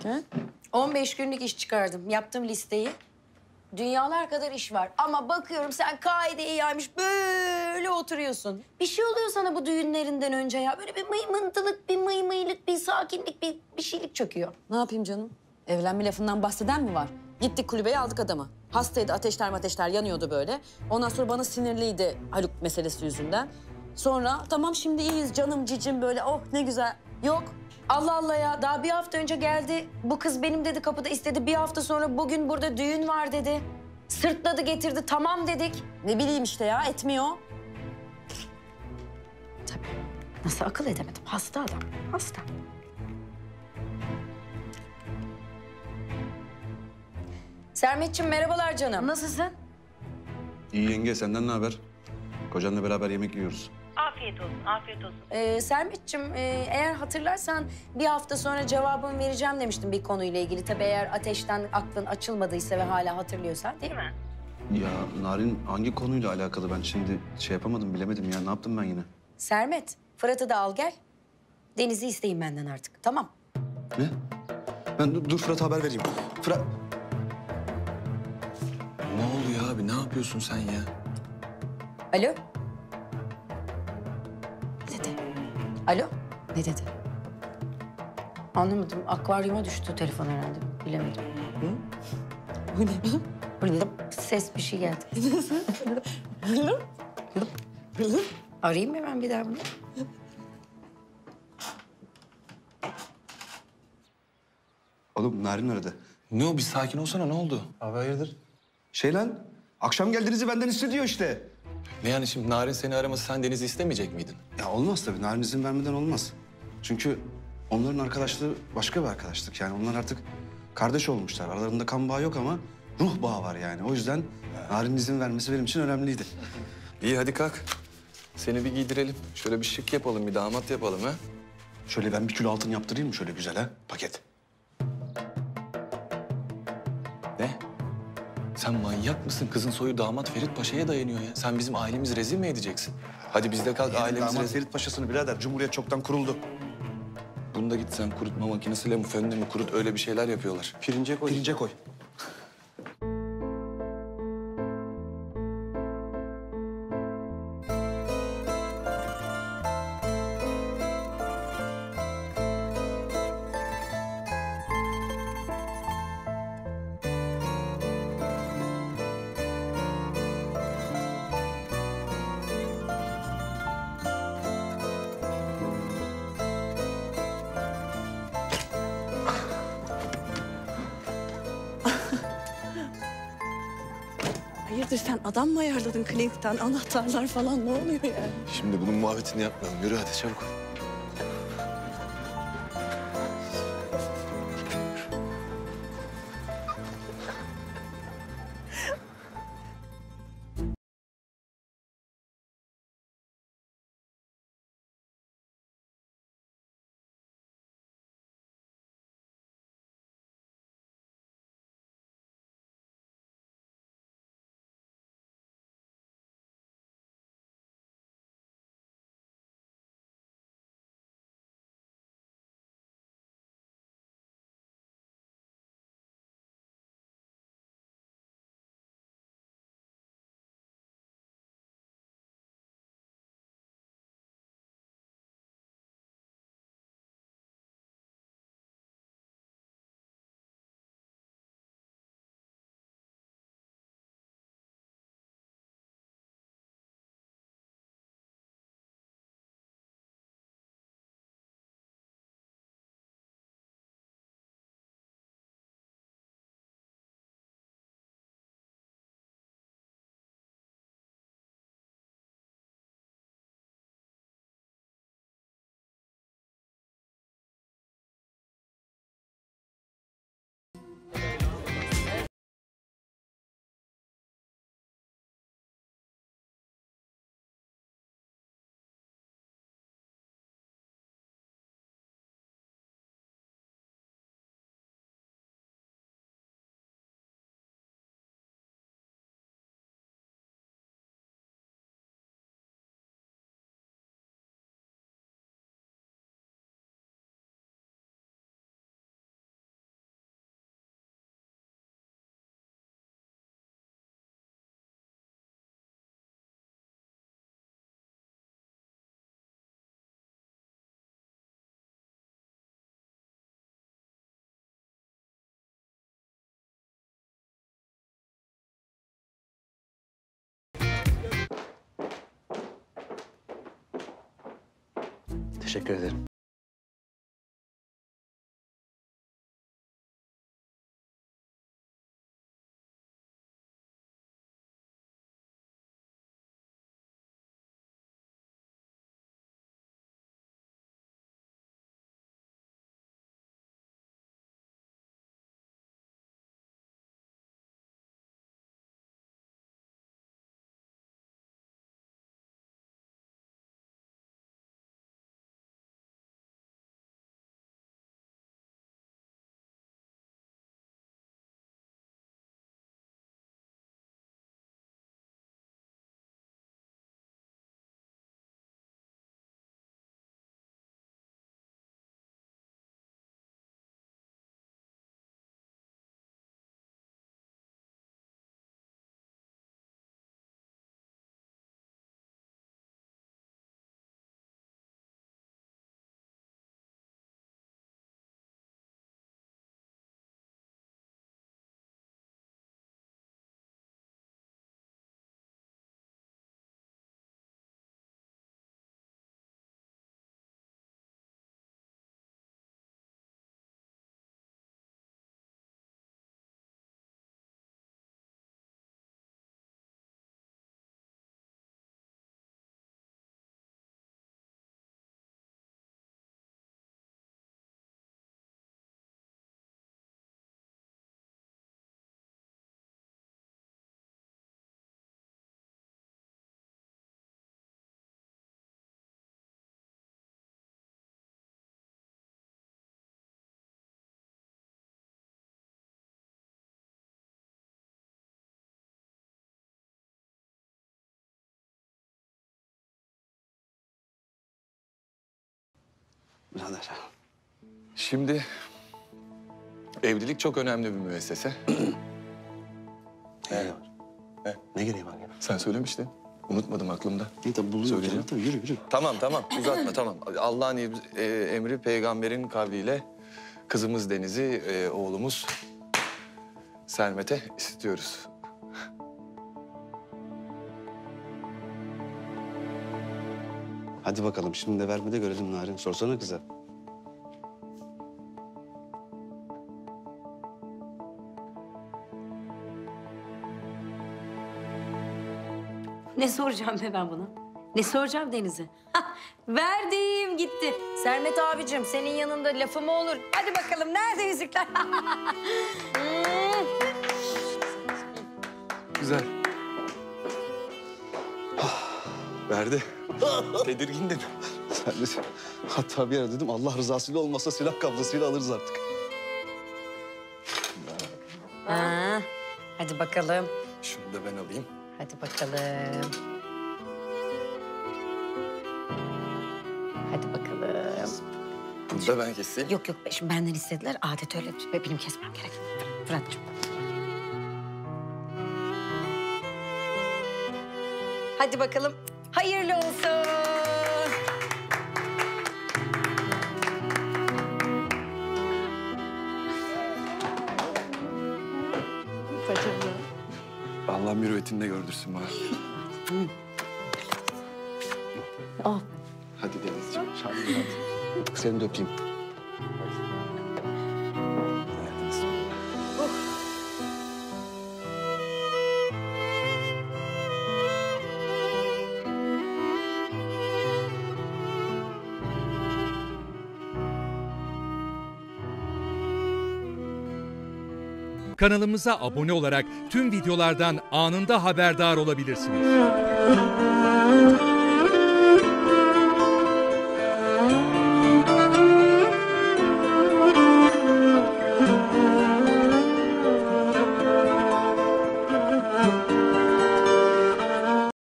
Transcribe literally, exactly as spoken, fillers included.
derken? on beş günlük iş çıkardım. Yaptım listeyi. Dünyalar kadar iş var. Ama bakıyorum sen kaideyi yaymış böyle oturuyorsun. Bir şey oluyor sana bu düğünlerinden önce ya. Böyle bir mıymıntılık, bir mıymıylık, bir sakinlik, bir, bir şeylik çöküyor. Ne yapayım canım? Evlenme lafından bahseden mi var? Gittik kulübeye aldık adamı. Hastaydı, ateşler ateşler yanıyordu böyle. Ondan sonra bana sinirliydi Haluk meselesi yüzünden. Sonra tamam şimdi iyiyiz canım cicim böyle oh ne güzel. Yok. Allah Allah ya, daha bir hafta önce geldi. Bu kız benim dedi, kapıda istedi. Bir hafta sonra bugün burada düğün var dedi. Sırtladı getirdi, tamam dedik. Ne bileyim işte ya etmiyor. Tabii. Nasıl akıl edemedim? Hasta adam, hasta. Sermetciğim merhabalar canım. Nasılsın? İyi yenge, senden ne haber? Kocanla beraber yemek yiyoruz. Afiyet olsun, afiyet olsun. Ee, Sermetciğim, e, eğer hatırlarsan bir hafta sonra cevabımı vereceğim demiştim bir konuyla ilgili. Tabii eğer ateşten aklın açılmadıysa ve hala hatırlıyorsan değil mi? Ya Narin hangi konuyla alakalı ben şimdi şey yapamadım, bilemedim ya. Ne yaptım ben yine? Sermet, Fırat'ı da al gel. Deniz'i isteyin benden artık, tamam? Ne? Ben dur, dur Fırat'a haber vereyim. Fırat... Ne oluyor abi? Ne yapıyorsun sen ya? Alo? Ne dedi? Alo? Ne dedi? Anlamadım. Akvaryuma düştü telefon herhalde. Bilemedim. Bu ne? Bırlıp ses bir şey geldi. Arayayım mı ben bir daha bunu? Oğlum Narin aradı. Ne o? Bir sakin olsana. Ne oldu? Abi hayırdır? Şey lan, akşam geldiğinizi benden istediyor işte. Ne yani şimdi Narin seni araması sen Deniz'i istemeyecek miydin? Ya olmaz tabii, Narin izin vermeden olmaz. Çünkü onların arkadaşlığı başka bir arkadaşlık. Yani onlar artık kardeş olmuşlar. Aralarında kan bağı yok ama ruh bağı var yani. O yüzden Narin'in izin vermesi benim için önemliydi. İyi hadi kalk. Seni bir giydirelim. Şöyle bir şık yapalım, bir damat yapalım ha. Şöyle ben bir kilo altın yaptırayım mı şöyle güzel ha? Paket. Ne? Sen manyak mısın? Kızın soyu damat Ferit Paşa'ya dayanıyor ya. Sen bizim ailemizi rezil mi edeceksin? Hadi biz de kalk ailemizi Damat rezil... Ferit Paşa'sını birader, Cumhuriyet çoktan kuruldu. Bunu da git sen kurutma makinesiyle mi fönle mi kurut öyle bir şeyler yapıyorlar. Pirince koy. Pirince koy. Hayırdır sen adam mı ayarladın klinikten? Anahtarlar falan ne oluyor yani? Şimdi bunun muhabbetini yapmayalım. Yürü hadi çabuk. Teşekkür ederim. Birader. Şimdi evlilik çok önemli bir müessese. Ne gereği var? He. Ne gereği var ya? Sen söylemiştin. Unutmadım aklımda. Ne tabi buluyorum. Söyleyeceğim. Tabii yürü yürü. Tamam tamam uzatma tamam. Allah'ın e, emri peygamberin kavliyle kızımız Deniz'i, e, oğlumuz Sermet'e istiyoruz. Hadi bakalım şimdi de verme de görelim Narin. Sorsana kıza. Ne soracağım be ben buna? Ne soracağım Deniz'e? Hah, verdim gitti. Sermet abicim senin yanında lafı mı olur? Hadi bakalım nerede yüzükler? Hmm. Güzel. Verdi. Tedirgindin. Sen de, hatta bir ara dedim Allah rızasıyla olmasa silah kablasıyla alırız artık. Ha, hadi bakalım. Şunu da ben alayım. Hadi bakalım. Hadi bakalım. Bunu da ben keseyim. Yok yok şimdi benden istediler. Adet öyle benim kesmem gerek. Fır- Fırat'cığım. Hadi bakalım. Hayırlı olsun. Allah mürüvvetinde gördürsün bana. Al. Hadi Denizciğim. Hadi hadi. Seni de öpeyim. Kanalımıza abone olarak tüm videolardan anında haberdar olabilirsiniz.